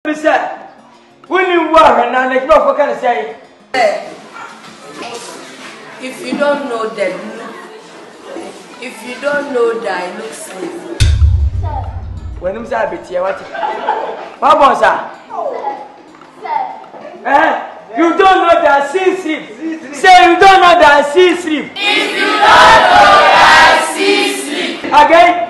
Sir, when you were and I what can I say? If you don't know that, I look slave. When I'm Sabbath, what? Papa, sir. You don't know that sea sleep. Say you don't know that sea sleep. If you don't know that sea sleep. Again.